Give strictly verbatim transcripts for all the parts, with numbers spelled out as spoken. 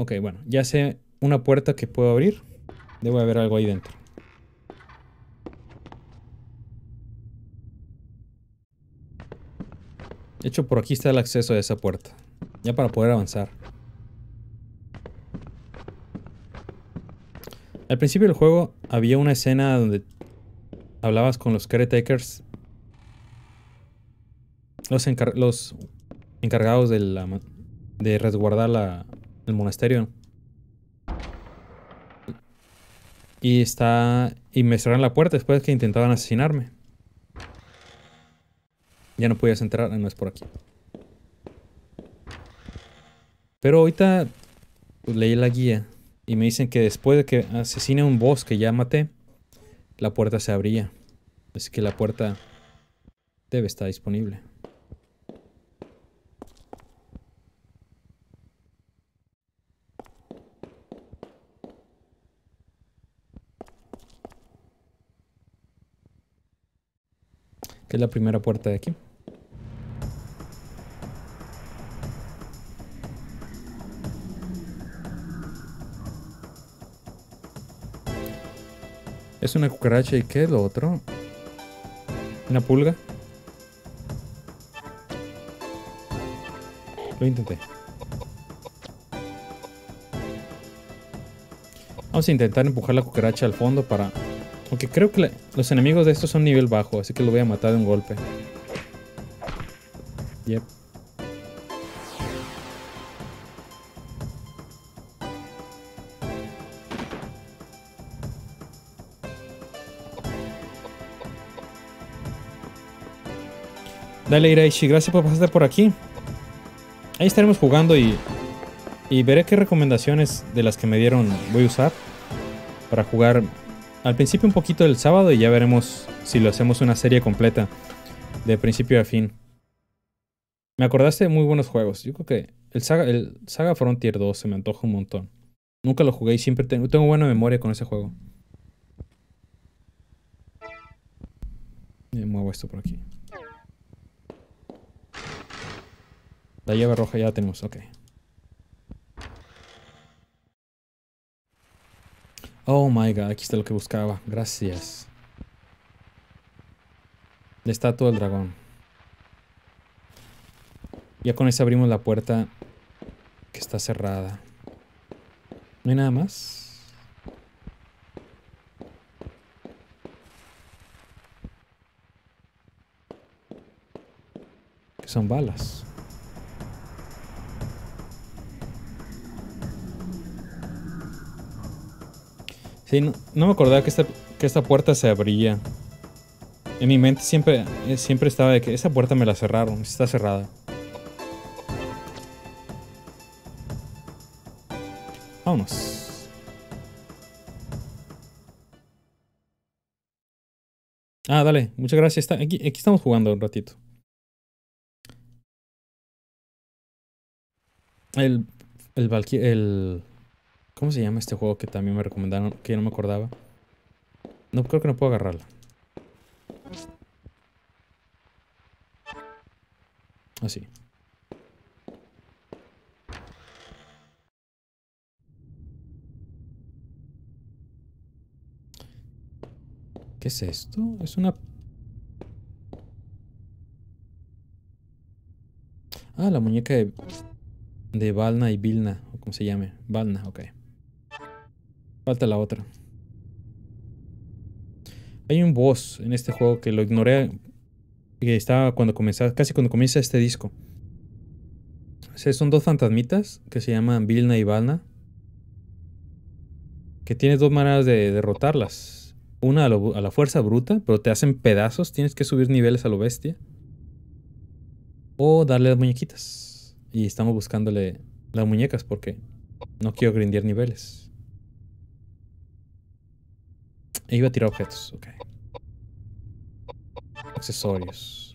Ok, bueno, ya sé una puerta que puedo abrir. Debe haber algo ahí dentro. De hecho, por aquí está el acceso a esa puerta. Ya para poder avanzar. Al principio del juego había una escena donde hablabas con los caretakers. Los, encar los encargados de, la de resguardar la el monasterio. Y está... Y me cerraron la puerta después de que intentaban asesinarme. Ya no podías entrar, no es por aquí. Pero ahorita pues, leí la guía y me dicen que después de que asesine a un boss que ya maté, la puerta se abría. Así que la puerta debe estar disponible. Que es la primera puerta de aquí. Es una cucaracha y ¿qué es lo otro? Una pulga. Lo intenté. Vamos a intentar empujar la cucaracha al fondo para... Aunque creo que la... los enemigos de estos son nivel bajo, así que lo voy a matar de un golpe. Yep. Dale, Iraishi, gracias por pasarte por aquí. Ahí estaremos jugando y... Y veré qué recomendaciones de las que me dieron voy a usar para jugar al principio un poquito el sábado y ya veremos si lo hacemos una serie completa de principio a fin. Me acordaste de muy buenos juegos. Yo creo que el Saga, el Saga Frontier dos se me antoja un montón. Nunca lo jugué y siempre tengo, tengo buena memoria con ese juego. Me muevo esto por aquí. La llave roja ya la tenemos, ok. Oh my god, aquí está lo que buscaba. Gracias. La estatua del dragón. Ya con eso abrimos la puerta que está cerrada. ¿No hay nada más? Que son balas. Sí, no, no me acordaba que esta, que esta puerta se abría. En mi mente siempre, eh, siempre estaba de que esa puerta me la cerraron. Está cerrada. Vámonos. Ah, dale. Muchas gracias. Está, aquí, aquí estamos jugando un ratito. El... El Valky... El... ¿Cómo se llama este juego que también me recomendaron? Que yo no me acordaba. No, creo que no puedo agarrarla. Así. ¿Qué es esto? Es una... Ah, la muñeca de... De Valna y Vilna. O como se llame. Valna, ok. Falta la otra. Hay un boss en este juego que lo ignoré. Que estaba cuando comenzaba... Casi cuando comienza este disco. O sea, son dos fantasmitas que se llaman Vilna y Valna. Que tienes dos maneras de derrotarlas. Una a, lo- a la fuerza bruta, pero te hacen pedazos. Tienes que subir niveles a lo bestia. O darle las muñequitas. Y estamos buscándole las muñecas porque no quiero grindear niveles. E iba a tirar objetos, ok. Accesorios.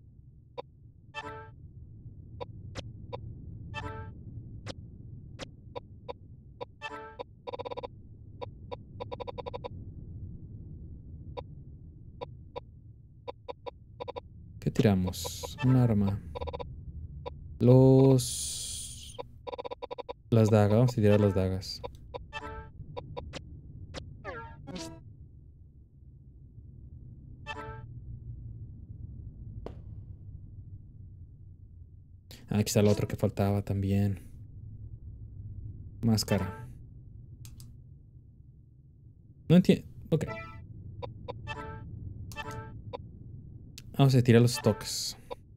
¿Qué tiramos? Un arma. Los... Las dagas, vamos a tirar las dagas. Ah, aquí está el otro que faltaba también. Máscara. No entiendo. Ok. Vamos a tirar los toques.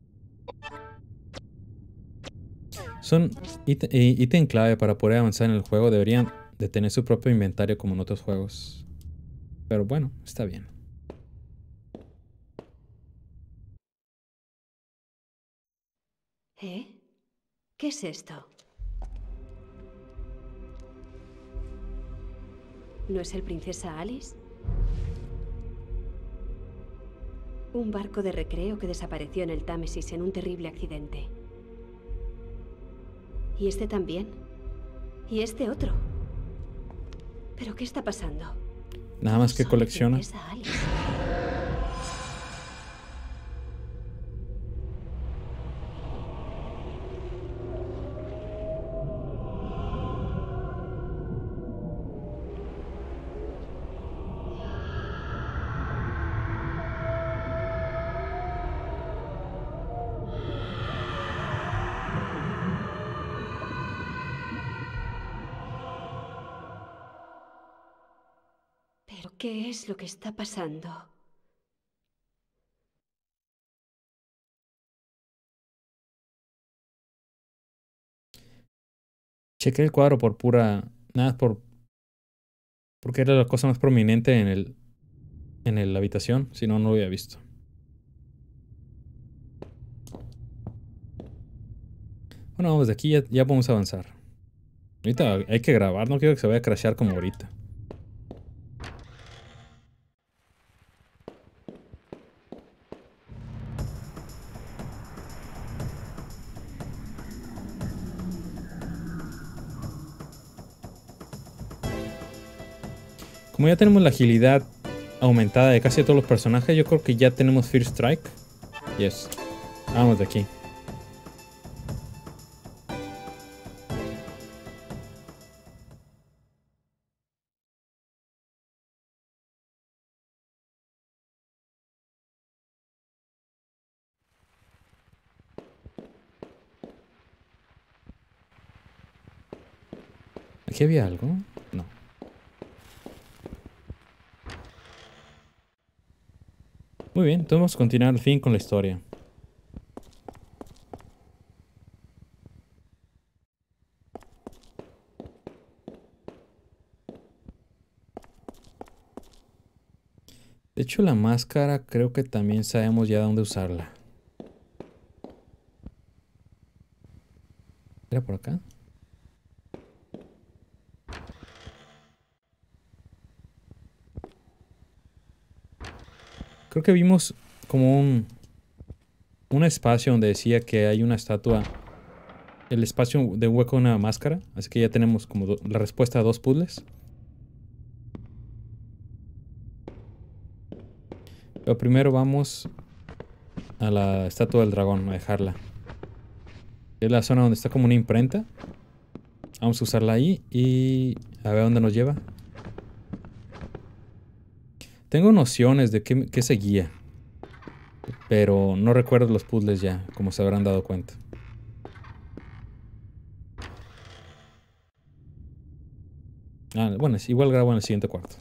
Son ítem, ítem clave para poder avanzar en el juego. Deberían de tener su propio inventario como en otros juegos. Pero bueno, está bien. ¿Eh? ¿Qué es esto? ¿No es el Princesa Alice? Un barco de recreo que desapareció en el Támesis en un terrible accidente. Y este también. Y este otro. ¿Pero qué está pasando? Nada más que Todos son de colecciona. Princesa Alice. ¿Pero qué es lo que está pasando? Chequé el cuadro por pura... Nada, por... Porque era la cosa más prominente en el... En el- la habitación. Si no, no lo había visto. Bueno, vamos de aquí. Ya, ya podemos avanzar. Ahorita hay que grabar. No quiero que se vaya a crashear como ahorita. Como ya tenemos la agilidad aumentada de casi todos los personajes, yo creo que ya tenemos First Strike. Yes. Vamos de aquí. ¿Aquí había algo? No. Muy bien, entonces vamos a continuar al fin con la historia. De hecho, la máscara creo que también sabemos ya dónde usarla. ¿Era por acá? Creo que vimos como un... Un espacio donde decía que hay una estatua. El espacio de hueco de una máscara. Así que ya tenemos como do- la respuesta a dos puzzles. Pero primero vamos a la estatua del dragón, a dejarla. Es la zona donde está como una imprenta. Vamos a usarla ahí y a ver dónde nos lleva. Tengo nociones de qué, qué seguía, pero no recuerdo los puzzles ya, como se habrán dado cuenta. Ah, bueno, es- igual grabo en el siguiente cuarto.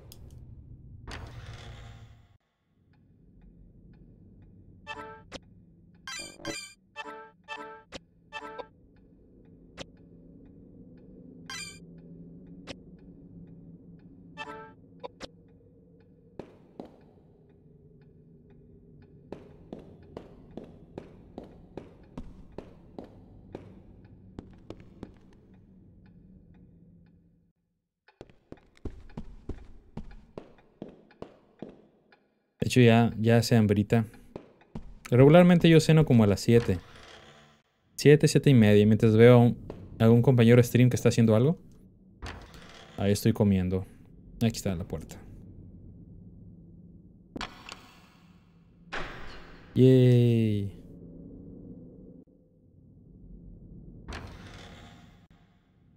De hecho, ya, ya se hambrita. Regularmente yo ceno como a las siete. siete, siete y media. Y mientras veo a, un- a algún compañero stream que está haciendo algo, ahí estoy comiendo. Aquí está la puerta. Yay.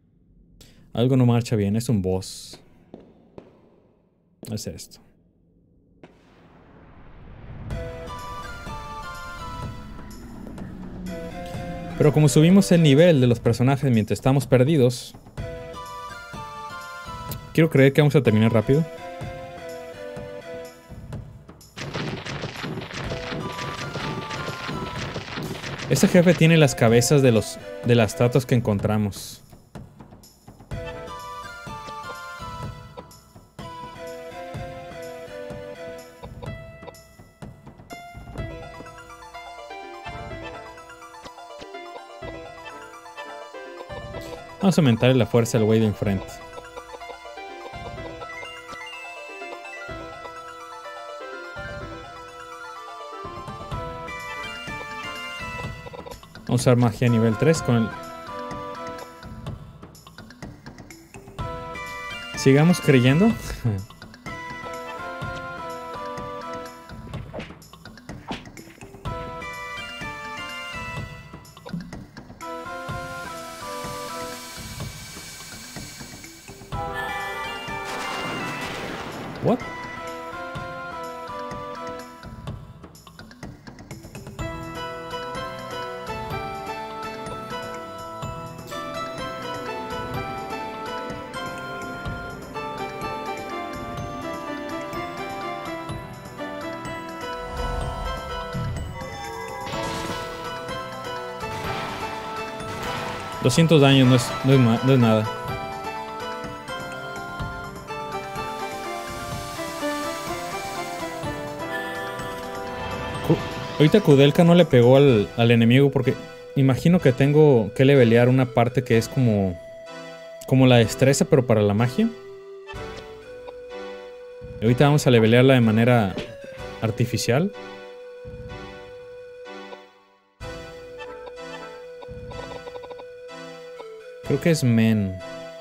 Algo no marcha bien, es un boss. Es esto. Pero como subimos el nivel de los personajes mientras estamos perdidos, quiero creer que vamos a terminar rápido. Este jefe tiene las cabezas de los de las estatuas que encontramos. Vamos a aumentarle la fuerza al güey de enfrente. Vamos a usar magia a nivel tres con el... Sigamos creyendo. What? doscientos daños no es, no es, no es nada. Ahorita Kudelka no le pegó al, al enemigo porque imagino que tengo que levelear una parte que es como como la destreza, pero para la magia. Y ahorita vamos a levelearla de manera artificial. Creo que es Men.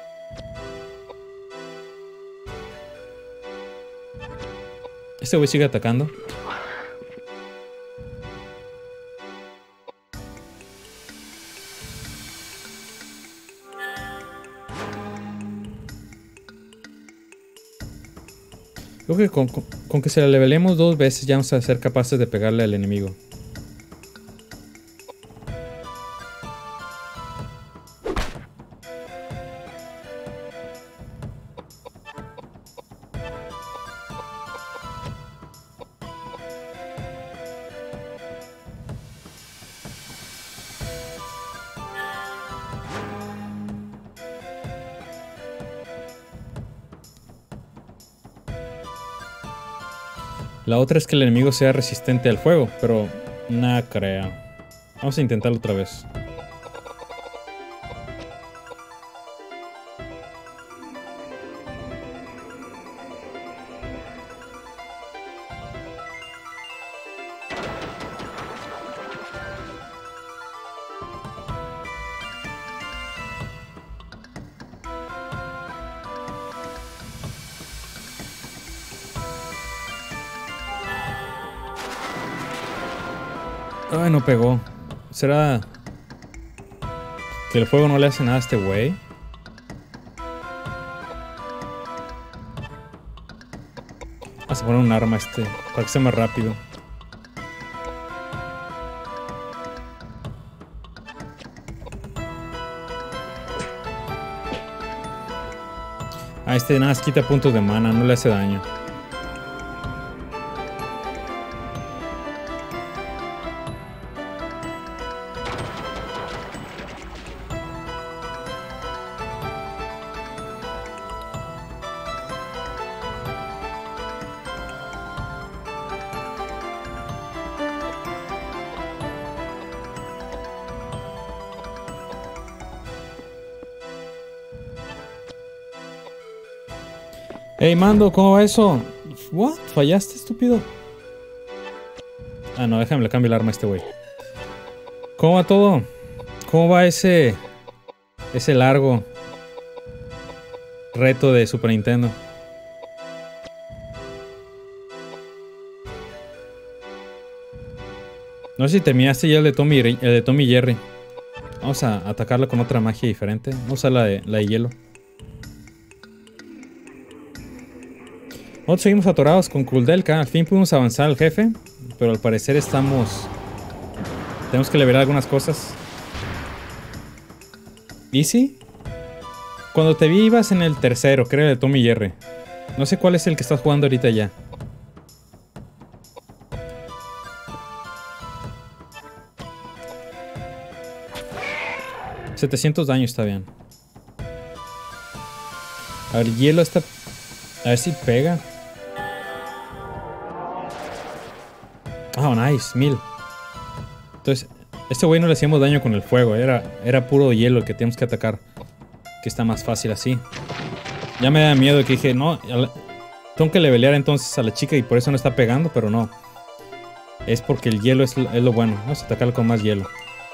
Este güey sigue atacando. Creo que con, con, con que se la levelemos dos veces ya vamos a ser capaces de pegarle al enemigo. La otra es que el enemigo sea resistente al fuego, pero nada creo. Vamos a intentarlo otra vez. Ay, no pegó. ¿Será que el fuego no le hace nada a este güey? Vamos a poner un arma a este para que sea más rápido. Ah, este nada más quita puntos de mana, no le hace daño. Hey, Mando, ¿cómo va eso? What? ¿Fallaste, estúpido? Ah, no, déjame le cambio el arma a este güey. ¿Cómo va todo? ¿Cómo va ese... ese largo reto de Super Nintendo? No sé si terminaste ya el de Tommy, el de Tommy Jerry. Vamos a atacarlo con otra magia diferente. Vamos a usar la de, la de hielo. Nosotros seguimos atorados con Kudelka. Al fin pudimos avanzar al jefe. Pero al parecer estamos... Tenemos que liberar algunas cosas. ¿Easy? Cuando te vi ibas en el tercero, creo, de Tom y Jerry. No sé cuál es el que estás jugando ahorita ya. setecientos daño está bien. A ver, el hielo está... A ver si pega. Ah, oh, nice, mil. Entonces, este güey no le hacíamos daño con el fuego. Era, era puro hielo el que teníamos que atacar. Que está más fácil así. Ya me da miedo que dije, no, la... tengo que levelear entonces a la chica y por eso no está pegando, pero no. Es porque el hielo es, es lo bueno. Vamos a atacarlo con más hielo.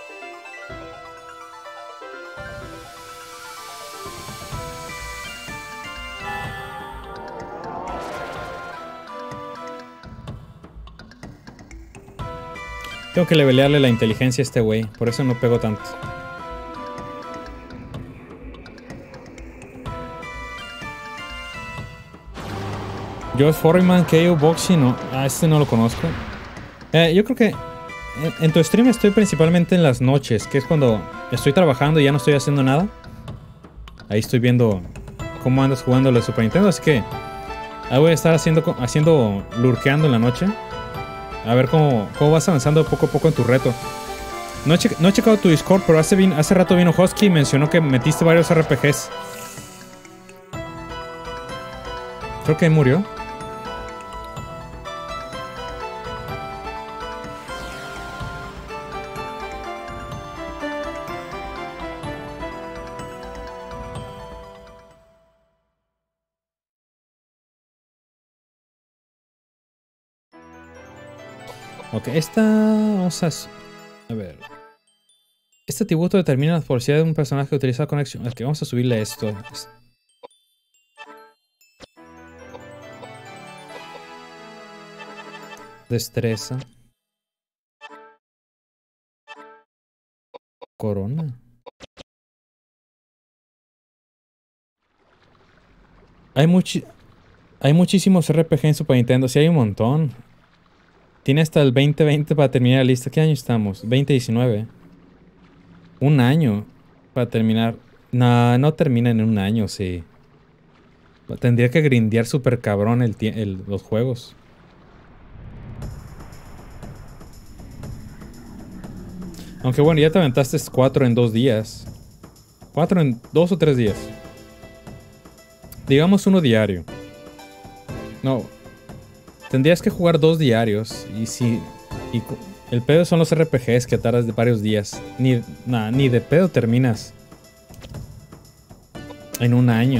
Tengo que levelearle la inteligencia a este güey. Por eso no pego tanto. Josh Foreman, K O Boxing, no. Ah, este no lo conozco. Eh, yo creo que en, en tu stream estoy principalmente en las noches, que es cuando estoy trabajando y ya no estoy haciendo nada. Ahí estoy viendo cómo andas jugando la Super Nintendo, así que ahí voy a estar haciendo, haciendo lurkeando en la noche. A ver cómo, cómo vas avanzando poco a poco en tu reto. No he, che no he checado tu Discord, pero hace, vin hace rato vino Husky y mencionó que metiste varios R P Gs. Creo que ahí murió. Ok, esta... Vamos a... A ver... Este atributo determina la velocidad de un personaje utilizado con acción. Ok, vamos a subirle esto. Destreza. Corona. Hay muchi... Hay muchísimos R P G en Super Nintendo. Sí, hay un montón. Tiene hasta el veinte veinte para terminar la lista. ¿Qué año estamos? veinte diecinueve. Un año para terminar. No, no termina en un año, sí. Tendría que grindear súper cabrón el, el, los juegos. Aunque bueno, ya te aventaste cuatro en dos días. Cuatro en dos o tres días. Digamos uno diario. No. Tendrías que jugar dos diarios. Y si... Y el pedo son los R P Gs que tardas de varios días. Ni, nah, ni de pedo terminas en un año.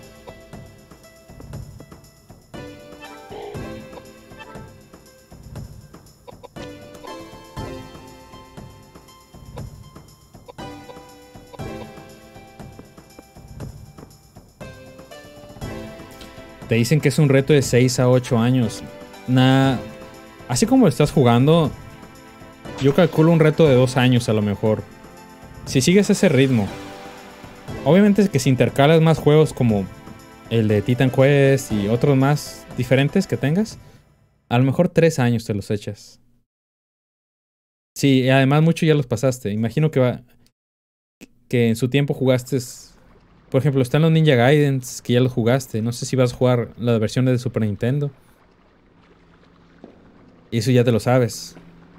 Te dicen que es un reto de seis a ocho años. Nah, así como estás jugando, yo calculo un reto de dos años a lo mejor. Si sigues ese ritmo. Obviamente es que si intercalas más juegos como el de Titan Quest y otros más diferentes que tengas, a lo mejor tres años te los echas. Sí, y además muchos ya los pasaste. Imagino que va, que en su tiempo jugaste... Por ejemplo, están los Ninja Gaidens, que ya los jugaste. No sé si vas a jugar la versión de Super Nintendo. Y eso ya te lo sabes.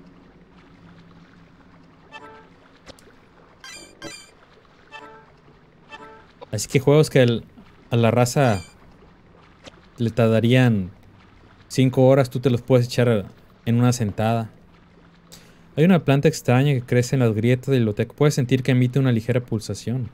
Así que juegos que el, a la raza le tardarían cinco horas, tú te los puedes echar en una sentada. Hay una planta extraña que crece en las grietas del biblioteca. Puedes sentir que emite una ligera pulsación.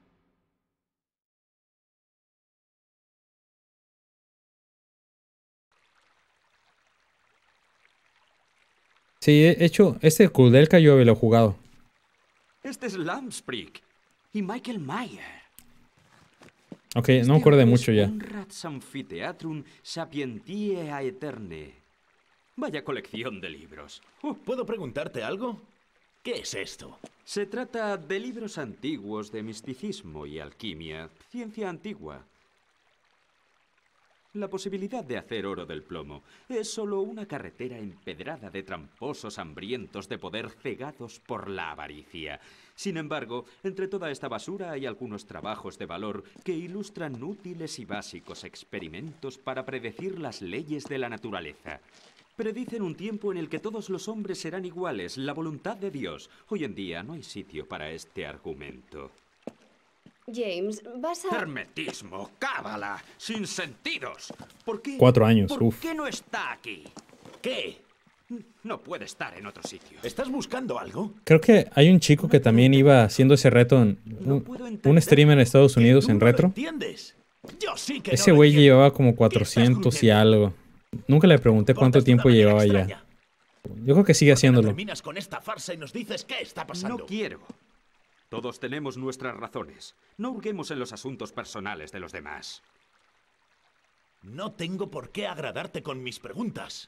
Sí, he hecho... Este Kudelka yo lo he jugado. Este es Lamsprick y Michael Mayer. Ok, no me acuerdo de mucho ya. Amphitheatrum sapientiae aeterne. Vaya colección de libros. Uh, ¿Puedo preguntarte algo? ¿Qué es esto? Se trata de libros antiguos de misticismo y alquimia, ciencia antigua. La posibilidad de hacer oro del plomo es solo una carretera empedrada de tramposos hambrientos de poder cegados por la avaricia. Sin embargo, entre toda esta basura hay algunos trabajos de valor que ilustran útiles y básicos experimentos para predecir las leyes de la naturaleza. Predicen un tiempo en el que todos los hombres serán iguales, la voluntad de Dios. Hoy en día no hay sitio para este argumento. James, vas a... Hermetismo, cábala, sin sentidos. ¿Por qué? Cuatro años, ¿Por uf. qué no está aquí? ¿Qué? No puede estar en otro sitio. ¿Estás buscando algo? Creo que hay un chico que también iba haciendo ese reto en un, un streamer en Estados Unidos ¿Tú en no lo retro. entiendes? Yo sí que Ese no lo güey entiendo. llevaba como cuatrocientos y algo. Nunca le pregunté cuánto Cortas de tiempo una manera llevaba ya. extraña. Yo creo que sigue ¿Por qué no haciéndolo. terminas con esta farsa y nos dices qué está pasando? No quiero. Todos tenemos nuestras razones. No hurguemos en los asuntos personales de los demás. No tengo por qué agradarte con mis preguntas.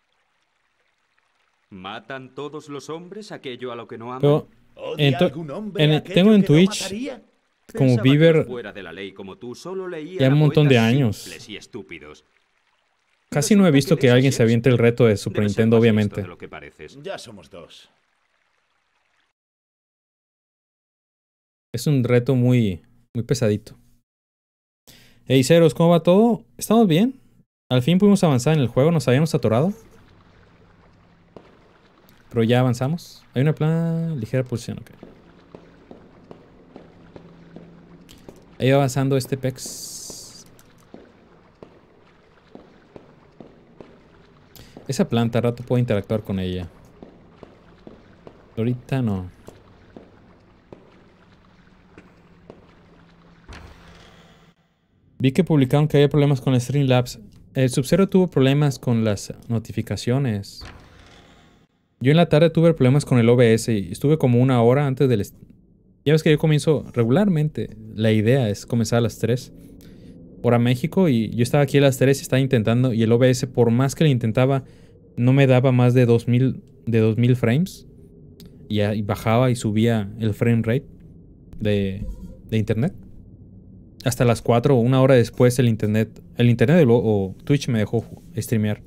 ¿Matan todos los hombres aquello a lo que no aman? Pero, ¿Odia ento- algún hombre en- aquello tengo en que no Twitch mataría? como Pensaba que Bieber los fuera de la ley como tú solo leían ya a un montón de poetas años. simples y estúpidos. Casi no he Resulta visto que lees a alguien se aviente el Shakespeare. reto de Super Debes ser Nintendo, más listo obviamente. de lo que pareces. Ya somos dos. Es un reto muy, muy pesadito. Hey, Ceros, ¿cómo va todo? ¿Estamos bien? Al fin pudimos avanzar en el juego, nos habíamos atorado. Pero ya avanzamos. Hay una plan ligera pulsión, ok. Ahí va avanzando este Pex. Esa planta, al rato puedo interactuar con ella. Ahorita no. Vi que publicaron que había problemas con Streamlabs. El Sub-Zero tuvo problemas con las notificaciones. Yo en la tarde tuve problemas con el O B S y estuve como una hora antes del... est- Ya ves que yo comienzo regularmente. La idea es comenzar a las tres. Hora México, y yo estaba aquí a las tres y estaba intentando. Y el O B S, por más que lo intentaba, no me daba más de dos mil, de dos mil frames. Y, ya- y bajaba y subía el frame rate de, de internet. Hasta las cuatro o una hora después el internet, el internet de lo- o Twitch me dejó streamear.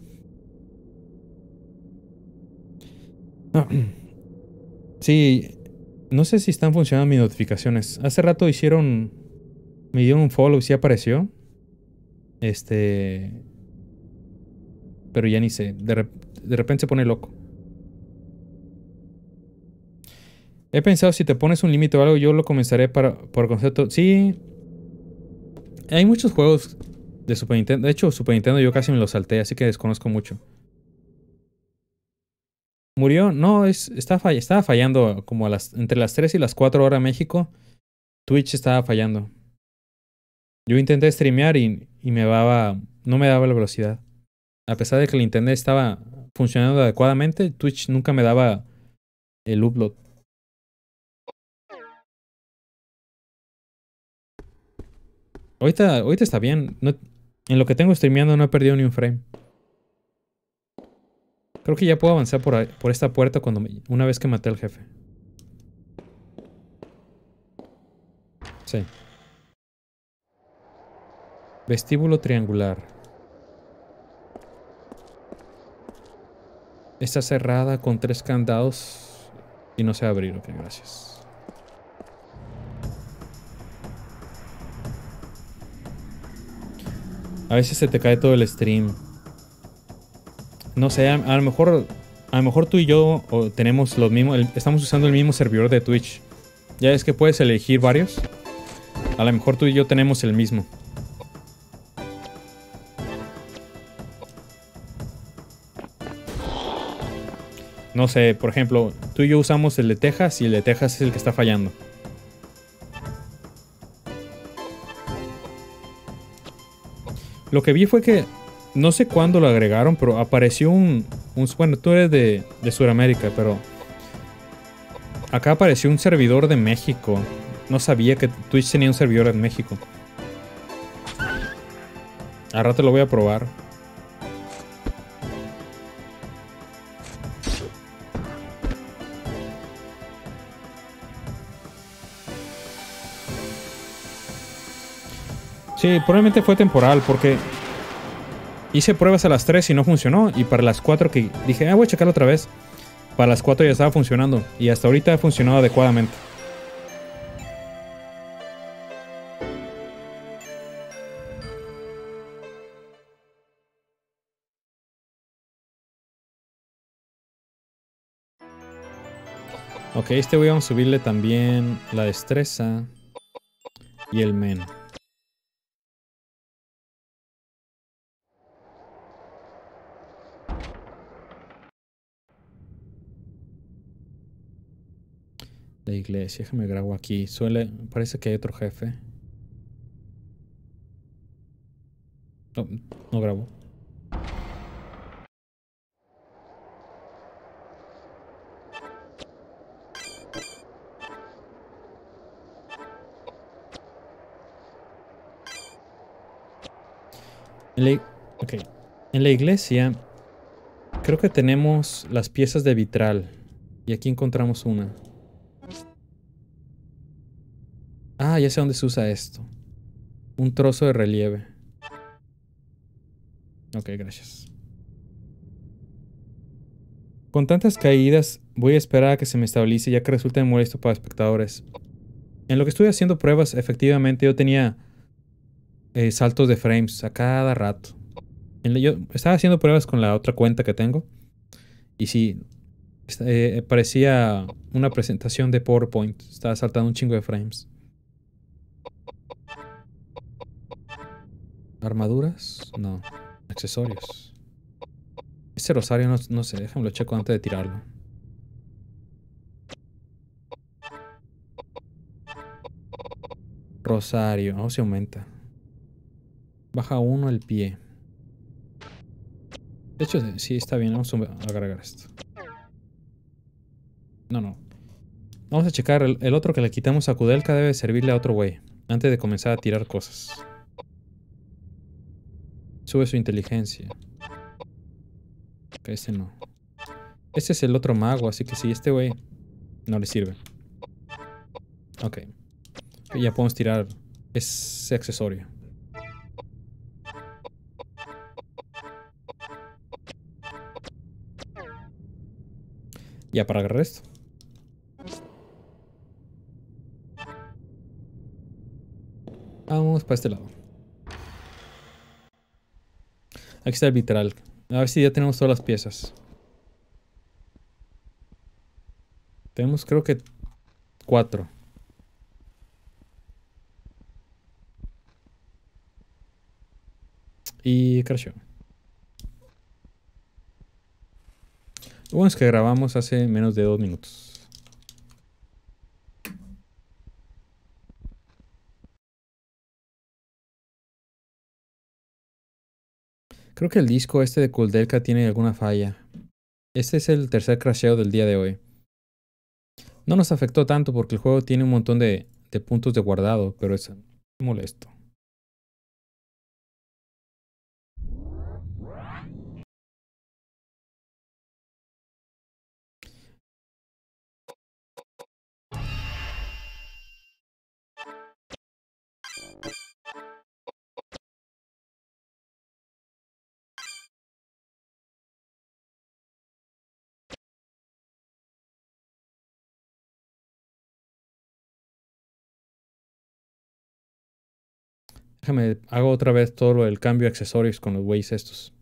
Sí, no sé si están funcionando mis notificaciones. Hace rato hicieron, me dieron un follow y sí apareció. Este, pero ya ni sé. De, rep- de repente se pone loco. He pensado si te pones un límite o algo, yo lo comenzaré para, por concepto. Sí. Hay muchos juegos de Super Nintendo. De hecho, Super Nintendo yo casi me los salté, así que desconozco mucho. ¿Murió? No, es, estaba, fall- estaba fallando como a las, entre las tres y las cuatro horas México. Twitch estaba fallando. Yo intenté streamear y, y me daba, no me daba la velocidad. A pesar de que el internet estaba funcionando adecuadamente, Twitch nunca me daba el upload. Ahorita, ahorita está bien. No- en lo que tengo streameando no he perdido ni un frame. Creo que ya puedo avanzar por, ahí- por esta puerta cuando me- una vez que maté al jefe. Sí. Vestíbulo triangular. Está cerrada con tres candados y no sé abrir. Ok, gracias. A veces se te cae todo el stream. No sé, a, a lo mejor a lo mejor tú y yo o tenemos los mismos, el- estamos usando el mismo servidor de Twitch. Ya es que puedes elegir varios. A lo mejor tú y yo tenemos el mismo. No sé, por ejemplo, tú y yo usamos el de Texas y el de Texas es el que está fallando. Lo que vi fue que no sé cuándo lo agregaron, pero apareció un, un bueno, tú eres de, de Sudamérica, pero acá apareció un servidor de México. No sabía que Twitch tenía un servidor en México. Al rato lo voy a probar. Sí, probablemente fue temporal porque hice pruebas a las tres y no funcionó. Y para las cuatro que dije, ah, voy a checarlo otra vez. Para las cuatro ya estaba funcionando. Y hasta ahorita ha funcionado adecuadamente. Ok, este voy a subirle también la destreza y el men. La iglesia, déjame grabo aquí. Suele, parece que hay otro jefe. No, no grabo. En la, okay. En la iglesia creo que tenemos las piezas de vitral. Y aquí encontramos una. Ah, ya sé dónde se usa esto. Un trozo de relieve. Ok, gracias. Con tantas caídas, voy a esperar a que se me estabilice ya que resulta molesto para espectadores. En lo que estuve haciendo pruebas, efectivamente yo tenía eh, saltos de frames a cada rato. En la, yo estaba haciendo pruebas con la otra cuenta que tengo. Y sí, eh, parecía una presentación de PowerPoint. Estaba saltando un chingo de frames. ¿Armaduras? No. Accesorios. Este rosario no, no sé, déjame lo checo antes de tirarlo. Rosario, no se aumenta. Baja uno el pie. De hecho, sí, está bien, vamos a agregar esto. No, no. Vamos a checar, el, el otro que le quitamos a Kudelka debe servirle a otro güey. Antes de comenzar a tirar cosas. Sube su inteligencia. Ok, este no. Este es el otro mago, así que sí, este güey no le sirve. Ok. Ya podemos tirar ese accesorio. Ya para agarrar esto. Vamos para este lado. Aquí está el vitral. A ver si ya tenemos todas las piezas. Tenemos creo que cuatro. Y crashó. Lo bueno es que grabamos hace menos de dos minutos. Creo que el disco este de Kudelka tiene alguna falla. Este es el tercer crasheo del día de hoy. No nos afectó tanto porque el juego tiene un montón de, de puntos de guardado, pero es molesto. Déjame, hago otra vez todo lo del cambio de accesorios con los güeyes estos.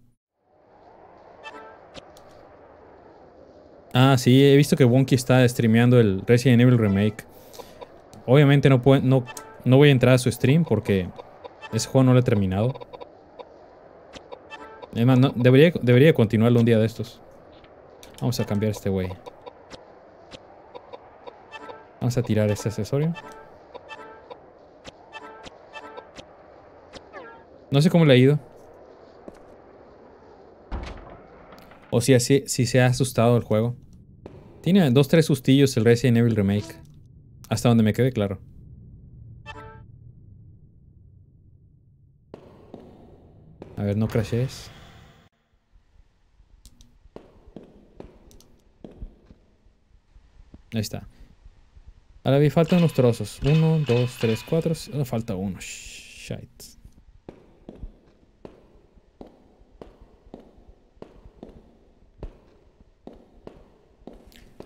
Ah, sí, he visto que Wonky está streameando el Resident Evil Remake. Obviamente no, puede, no, no voy a entrar a su stream porque ese juego no lo he terminado. Además, no, debería, debería continuarlo un día de estos. Vamos a cambiar este güey. Vamos a tirar este accesorio. No sé cómo le ha ido. O si, así, si se ha asustado el juego. Tiene dos, tres sustillos el Resident Evil Remake. Hasta donde me quede claro. A ver, no crashes. Ahí está. Ahora vi, faltan unos trozos. Uno, dos, tres, cuatro. Oh, falta uno. Shit.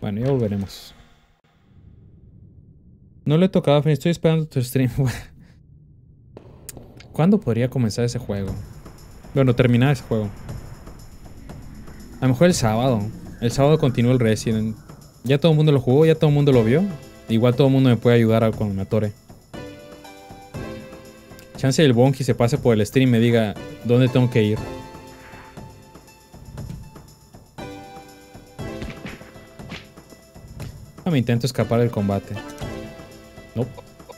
Bueno, ya volveremos. No lo he tocado, Finn. Estoy esperando tu stream. ¿Cuándo podría comenzar ese juego? Bueno, terminar ese juego. A lo mejor el sábado. El sábado continúa el Resident. Ya todo el mundo lo jugó, ya todo el mundo lo vio. Igual todo el mundo me puede ayudar a cuando me atore. Chance el Bonky se pase por el stream y me diga dónde tengo que ir. Ah, me intento escapar del combate. Nope.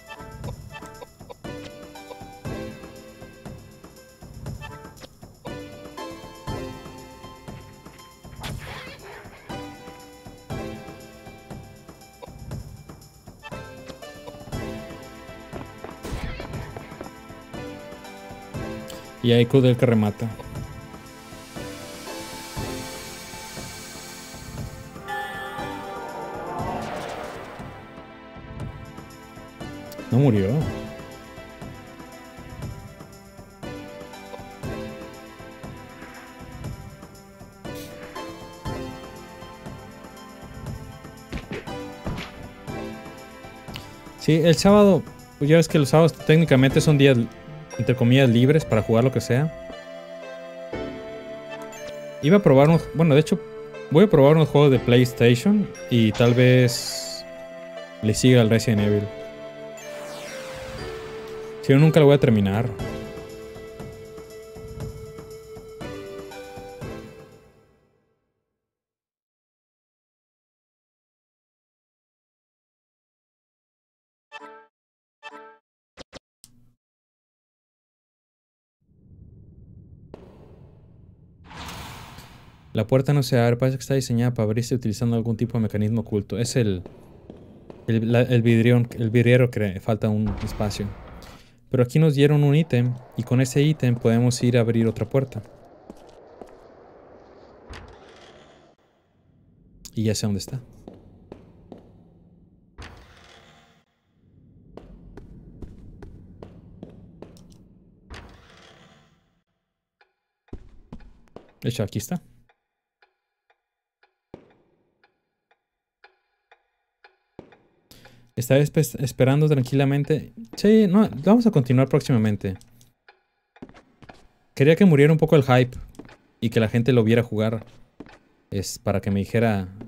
Y ahí Q del que remata. No murió. Sí, el sábado, pues ya ves que los sábados técnicamente son días, entre comillas, libres para jugar lo que sea. Iba a probar unos, bueno, de hecho, voy a probar unos juegos de PlayStation y tal vez le siga al Resident Evil. Si no, nunca lo voy a terminar. La puerta no se abre, parece que está diseñada para abrirse utilizando algún tipo de mecanismo oculto. Es el el, la, el, vidrión, el vidriero que falta un espacio. Pero aquí nos dieron un ítem y con ese ítem podemos ir a abrir otra puerta. Y ya sé dónde está. De hecho, aquí está. Estaré esperando tranquilamente. Sí, no, vamos a continuar próximamente. Quería que muriera un poco el hype y que la gente lo viera jugar. Es para que me dijera